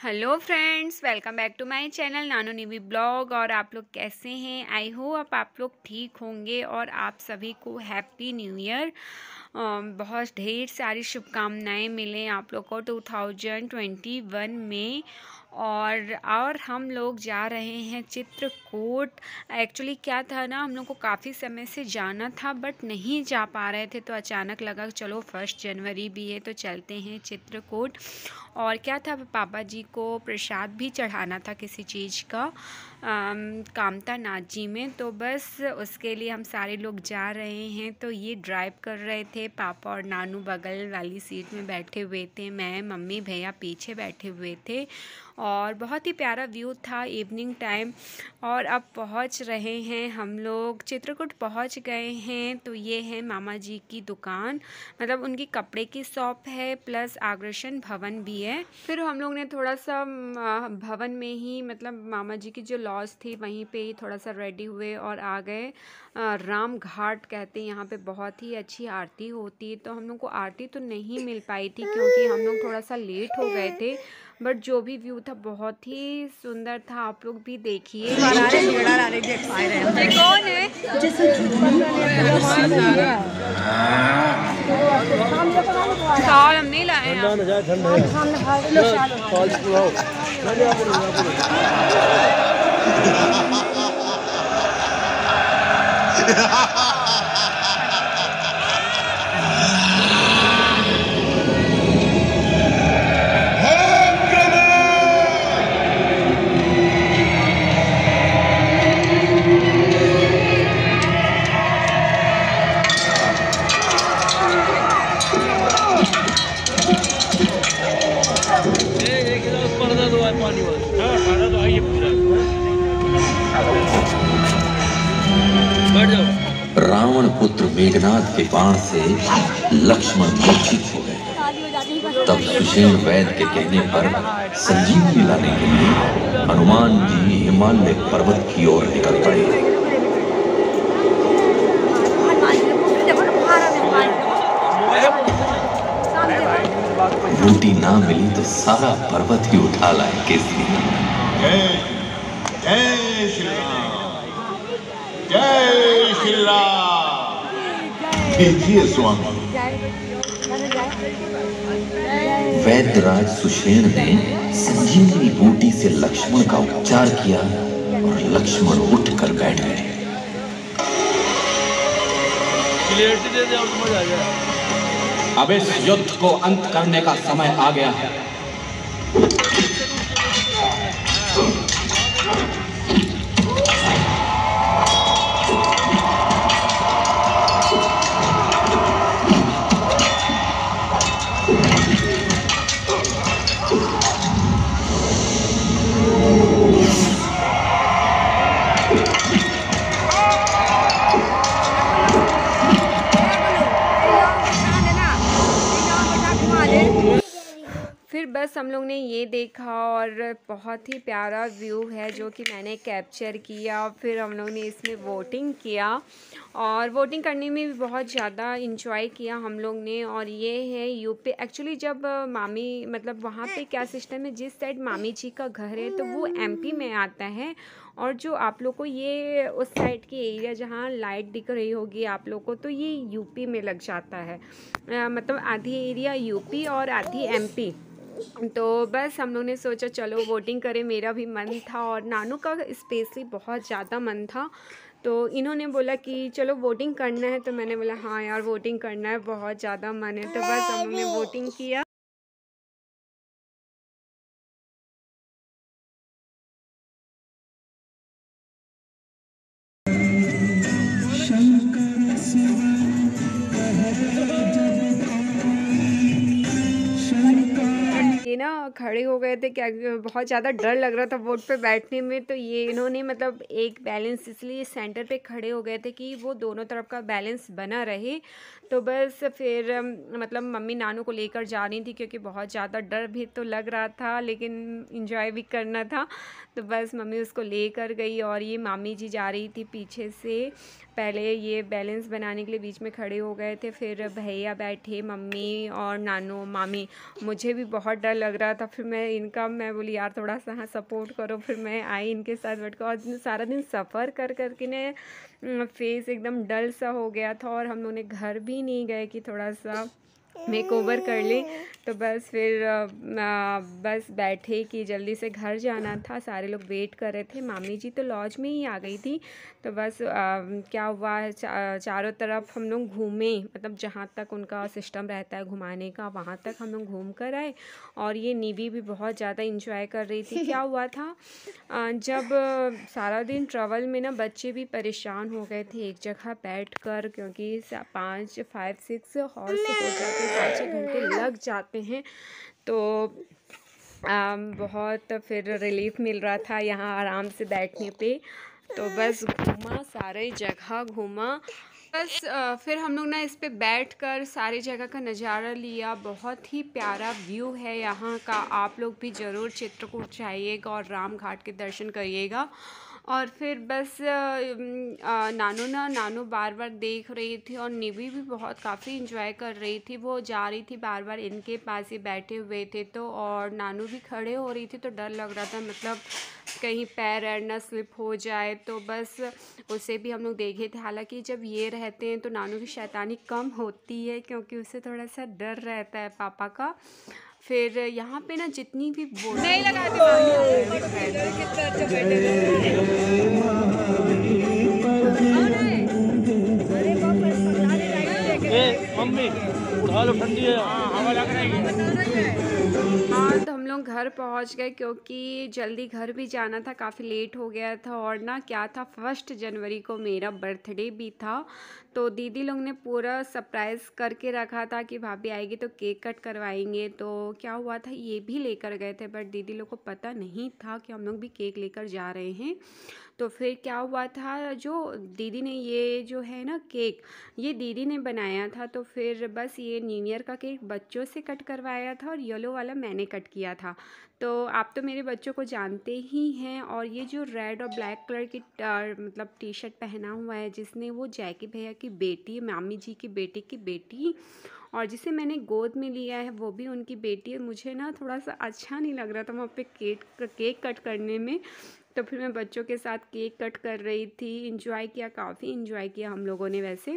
Hello friends, welcome back to my channel Nanu Nivi blog. और आप लोग कैसे हैं? आई होप आप लोग ठीक होंगे और आप सभी को हैप्पी न्यू ईयर। बहुत ढेर सारी शुभकामनाएं मिलें आप लोग को 2021 में। और हम लोग जा रहे हैं चित्रकूट। एक्चुअली क्या था ना, हम लोग को काफ़ी समय से जाना था बट नहीं जा पा रहे थे, तो अचानक लगा चलो 1 जनवरी भी है तो चलते हैं चित्रकूट। और क्या था, पापा जी को प्रसाद भी चढ़ाना था किसी चीज़ का कामता नाथ जी में, तो बस उसके लिए हम सारे लोग जा रहे हैं। तो ये ड्राइव कर रहे थे, पापा और नानू बगल वाली सीट में बैठे हुए थे, मैं मम्मी भैया पीछे बैठे हुए थे। और बहुत ही प्यारा व्यू था इवनिंग टाइम। और अब पहुंच रहे हैं हम लोग, चित्रकूट पहुंच गए हैं। तो ये है मामा जी की दुकान, मतलब उनकी कपड़े की शॉप है, प्लस आग्रसन भवन भी है। फिर हम लोग ने थोड़ा सा भवन में ही, मतलब मामा जी की जो लॉज थी वहीं पे ही थोड़ा सा रेडी हुए और आ गए। राम घाट कहते हैं यहाँ पे, बहुत ही अच्छी आरती होती है। तो हम लोग को आरती तो नहीं मिल पाई थी क्योंकि हम लोग थोड़ा सा लेट हो गए थे, बट जो भी व्यू था बहुत ही सुंदर था। आप लोग भी देखिए। ये कौन है? साल हम नहीं लाए हैं। रावण पुत्र मेघनाथ के बाण से लक्ष्मण मूर्छित हो गए। तब सुषेण वैद्य के कहने पर संजीवनी लाने के लिए हनुमान जी हिमालय पर्वत की ओर निकल पड़े। रोटी ना मिली तो सारा पर्वत ही उठा लाए केसरी। जय जय श्री राम, जय श्री राम। कीजिए स्वामी। वैद्यराज सुषेण ने संजीवनी बूटी से लक्ष्मण का उपचार किया और लक्ष्मण उठकर बैठ गए। अब इस युद्ध को अंत करने का समय आ गया है। फिर बस हम लोग ने ये देखा और बहुत ही प्यारा व्यू है जो कि मैंने कैप्चर किया। फिर हम लोग ने इसमें वोटिंग किया और वोटिंग करने में भी बहुत ज़्यादा इंजॉय किया हम लोग ने। और ये है यूपी। एक्चुअली जब मामी, मतलब वहाँ पे क्या सिस्टम है, जिस साइड मामी जी का घर है तो वो एमपी में आता है। और जो आप लोग को ये उस साइड की एरिया जहाँ लाइट दिख रही होगी आप लोग को, तो ये यूपी में लग जाता है। मतलब आधी एरिया यूपी और आधी एमपी। तो बस हम लोग ने सोचा चलो वोटिंग करें। मेरा भी मन था और नानू का स्पेशली बहुत ज़्यादा मन था। तो इन्होंने बोला कि चलो वोटिंग करना है, तो मैंने बोला हाँ यार वोटिंग करना है, बहुत ज़्यादा मन है। तो बस हम लोग ने वोटिंग किया। ये ना खड़े हो गए थे, क्या बहुत ज़्यादा डर लग रहा था वोट पे बैठने में। तो ये इन्होंने मतलब एक बैलेंस, इसलिए सेंटर पे खड़े हो गए थे कि वो दोनों तरफ का बैलेंस बना रहे। तो बस फिर मतलब मम्मी नानू को लेकर जा रही थी क्योंकि बहुत ज़्यादा डर भी तो लग रहा था लेकिन इंजॉय भी करना था। तो बस मम्मी उसको लेकर गई और ये मामी जी जा रही थी पीछे से। पहले ये बैलेंस बनाने के लिए बीच में खड़े हो गए थे, फिर भैया बैठे, मम्मी और नानू मामी। मुझे भी बहुत डर लग रहा था। फिर मैं बोली यार थोड़ा सा हाँ सपोर्ट करो। फिर मैं आई इनके साथ बैठ कर, और सारा दिन सफ़र कर कर के ने फेस एकदम डल सा हो गया था, और हम लोगों ने घर भी नहीं गए कि थोड़ा सा मेकओवर कर ले। तो बस फिर बस बैठे कि जल्दी से घर जाना था। सारे लोग वेट कर रहे थे। मामी जी तो लॉज में ही आ गई थी। तो बस क्या हुआ, चारों तरफ हम लोग घूमे, मतलब जहाँ तक उनका सिस्टम रहता है घुमाने का वहाँ तक हम लोग घूम कर आए। और ये निवी भी बहुत ज़्यादा इंजॉय कर रही थी। क्या हुआ था, जब सारा दिन ट्रैवल में ना बच्चे भी परेशान हो गए थे एक जगह बैठ कर, क्योंकि 5-6 हॉर्स हो जाते, 5-6 घंटे लग जाते हैं। तो बहुत फिर रिलीफ मिल रहा था यहाँ आराम से बैठने पे। तो बस घूमा, सारे जगह घूमा। बस फिर हम लोग ना इस पे बैठ कर सारी जगह का नज़ारा लिया। बहुत ही प्यारा व्यू है यहाँ का। आप लोग भी ज़रूर चित्रकूट जाइएगा और राम घाट के दर्शन करिएगा। और फिर बस नानू बार बार देख रही थी, और निवी भी बहुत काफ़ी इंजॉय कर रही थी। वो जा रही थी बार बार इनके पास ही बैठे हुए थे, तो और नानू भी खड़े हो रही थी। तो डर लग रहा था, मतलब कहीं पैर ऐड ना स्लिप हो जाए। तो बस उसे भी हम लोग देखे थे। हालांकि जब ये रहते हैं तो नानू की शैतानी कम होती है, क्योंकि उसे थोड़ा सा डर रहता है पापा का। फिर यहाँ पे ना जितनी भी नहीं मम्मी उठा लो, ठंडी है, हवा लग रही है। हाँ, तो हम लोग घर पहुँच गए, क्योंकि जल्दी घर भी जाना था, काफ़ी लेट हो गया था। और ना क्या था, 1 जनवरी को मेरा बर्थडे भी था। तो दीदी लोग ने पूरा सरप्राइज़ करके रखा था कि भाभी आएगी तो केक कट करवाएंगे। तो क्या हुआ था, ये भी लेकर गए थे, बट दीदी लोग को पता नहीं था कि हम लोग भी केक लेकर जा रहे हैं। तो फिर क्या हुआ था, जो दीदी ने ये जो है ना केक, ये दीदी ने बनाया था। तो फिर बस ये न्यू ईयर का केक बच्चों से कट करवाया था, और येलो वाला मैंने कट किया था। तो आप तो मेरे बच्चों को जानते ही हैं। और ये जो रेड और ब्लैक कलर की मतलब टी शर्ट पहना हुआ है, जिसने, वो जैकी भैया की बेटी, मामी जी की बेटी की बेटी, और जिसे मैंने गोद में लिया है वो भी उनकी बेटी है। मुझे ना थोड़ा सा अच्छा नहीं लग रहा था वहाँ पे केक कट करने में। तो फिर मैं बच्चों के साथ केक कट कर रही थी। इंजॉय किया, काफ़ी इंजॉय किया हम लोगों ने वैसे।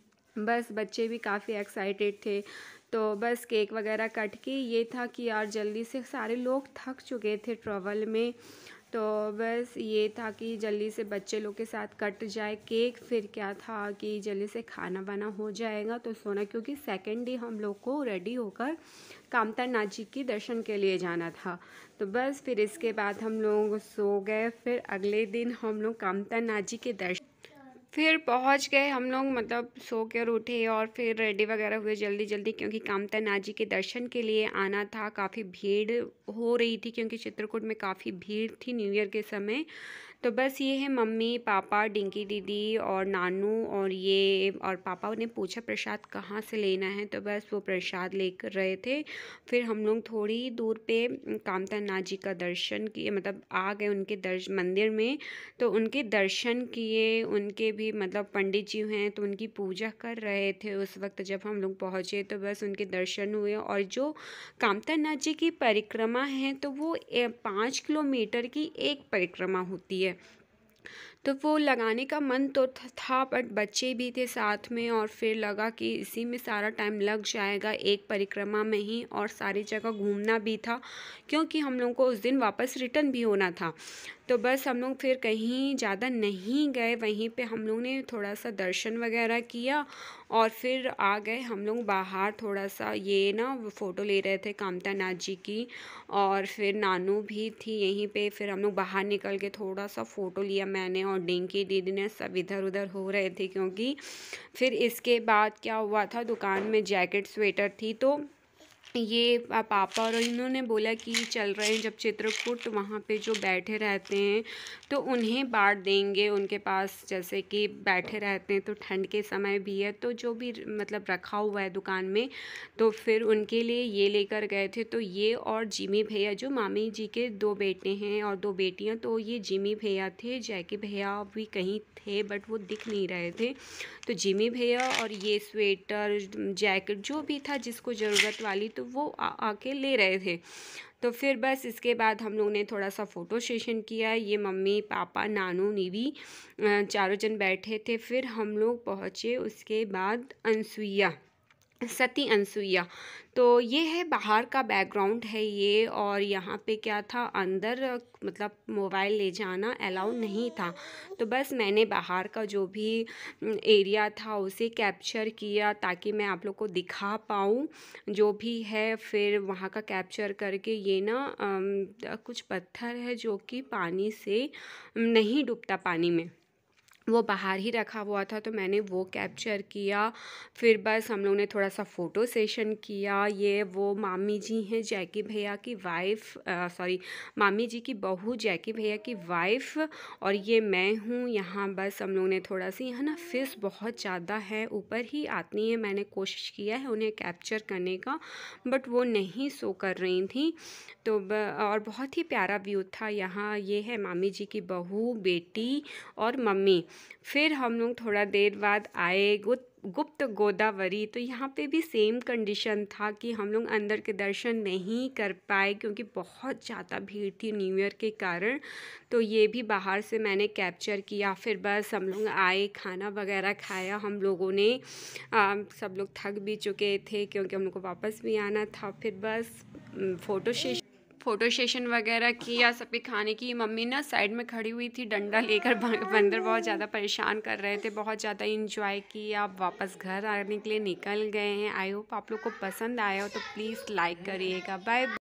बस बच्चे भी काफ़ी एक्साइटेड थे। तो बस केक वगैरह कट के ये था कि यार जल्दी से, सारे लोग थक चुके थे ट्रैवल में। तो बस ये था कि जल्दी से बच्चे लोग के साथ कट जाए केक। फिर क्या था कि जल्दी से खाना वाना हो जाएगा तो सोना, क्योंकि सेकेंड डे हम लोग को रेडी होकर कामता नाथ जी के दर्शन के लिए जाना था। तो बस फिर इसके बाद हम लोग सो गए। फिर अगले दिन हम लोग कामता नाथ जी के दर्शन फिर पहुंच गए हम लोग, मतलब सो कर उठे और फिर रेडी वगैरह हुए जल्दी जल्दी, क्योंकि कामता नाथ जी के दर्शन के लिए आना था। काफ़ी भीड़ हो रही थी, क्योंकि चित्रकूट में काफ़ी भीड़ थी न्यू ईयर के समय। तो बस ये है मम्मी पापा, डिंकी दीदी और नानू, और ये, और पापा ने पूछा प्रसाद कहाँ से लेना है, तो बस वो प्रसाद लेकर रहे थे। फिर हम लोग थोड़ी दूर पे कामता नाथ जी का दर्शन किए, मतलब आ गए उनके मंदिर में। तो उनके दर्शन किए, उनके भी मतलब पंडित जी हैं तो उनकी पूजा कर रहे थे उस वक्त जब हम लोग पहुँचे। तो बस उनके दर्शन हुए। और जो कामता नाथ जी की परिक्रमा है तो वो 5 किलोमीटर की एक परिक्रमा होती है। तो वो लगाने का मन तो था, बट बच्चे भी थे साथ में, और फिर लगा कि इसी में सारा टाइम लग जाएगा एक परिक्रमा में ही, और सारी जगह घूमना भी था, क्योंकि हम लोग को उस दिन वापस रिटर्न भी होना था। तो बस हम लोग फिर कहीं ज़्यादा नहीं गए, वहीं पे हम लोग ने थोड़ा सा दर्शन वगैरह किया, और फिर आ गए हम लोग बाहर। थोड़ा सा ये ना फ़ोटो ले रहे थे कामता नाथ जी की, और फिर नानू भी थी यहीं पे। फिर हम लोग बाहर निकल के थोड़ा सा फ़ोटो लिया मैंने, और डिंकी दीदी ने, सब इधर उधर हो रहे थे। क्योंकि फिर इसके बाद क्या हुआ था, दुकान में जैकेट स्वेटर थी, तो ये पापा और इन्होंने बोला कि चल रहे हैं जब चित्रकूट, वहाँ पे जो बैठे रहते हैं तो उन्हें बांट देंगे, उनके पास जैसे कि बैठे रहते हैं तो ठंड के समय भी है, तो जो भी मतलब रखा हुआ है दुकान में, तो फिर उनके लिए ये लेकर गए थे। तो ये और जिमी भैया, जो मामी जी के 2 बेटे हैं और 2 बेटियाँ, तो ये जिमी भैया थे, जैकी भैया भी कहीं थे बट वो दिख नहीं रहे थे। तो जिमी भैया और ये स्वेटर जैकेट जो भी था जिसको ज़रूरत वाली, तो वो आके ले रहे थे। तो फिर बस इसके बाद हम लोग ने थोड़ा सा फ़ोटो सेशन किया। ये मम्मी पापा नानू नीवी चारों जन बैठे थे। फिर हम लोग पहुँचे उसके बाद अनसुईया, सती अनसुईया। तो ये है बाहर का बैकग्राउंड है ये। और यहाँ पे क्या था, अंदर मतलब मोबाइल ले जाना अलाउ नहीं था। तो बस मैंने बाहर का जो भी एरिया था उसे कैप्चर किया ताकि मैं आप लोग को दिखा पाऊँ जो भी है। फिर वहाँ का कैप्चर करके, ये ना कुछ पत्थर है जो कि पानी से नहीं डूबता पानी में, वो बाहर ही रखा हुआ था, तो मैंने वो कैप्चर किया। फिर बस हम लोग ने थोड़ा सा फ़ोटो सेशन किया। ये वो मामी जी हैं, जैकी भैया की वाइफ़, मामी जी की बहू जैकी भैया की वाइफ़, और ये मैं हूँ यहाँ। बस हम लोग ने थोड़ा सी, यहाँ ना फिश बहुत ज़्यादा है, ऊपर ही आती है। मैंने कोशिश किया है उन्हें कैप्चर करने का, बट वो नहीं सो कर रही थी। तो और बहुत ही प्यारा व्यू था यहाँ। ये है मामी जी की बहू, बेटी और मम्मी। फिर हम लोग थोड़ा देर बाद आए गुप्त गोदावरी। तो यहाँ पे भी सेम कंडीशन था कि हम लोग अंदर के दर्शन नहीं कर पाए क्योंकि बहुत ज़्यादा भीड़ थी न्यू ईयर के कारण। तो ये भी बाहर से मैंने कैप्चर किया। फिर बस हम लोग आए, खाना वगैरह खाया हम लोगों ने। सब लोग थक भी चुके थे क्योंकि हम लोग को वापस भी आना था। फिर बस फ़ोटो सेशन वगैरह किया, सबके खाने की। मम्मी ना साइड में खड़ी हुई थी डंडा लेकर, बंदर बहुत ज़्यादा परेशान कर रहे थे। बहुत ज़्यादा इंजॉय किया। वापस घर आने के लिए निकल गए हैं। आई होप आप लोग को पसंद आया हो तो प्लीज़ लाइक करिएगा। बाय।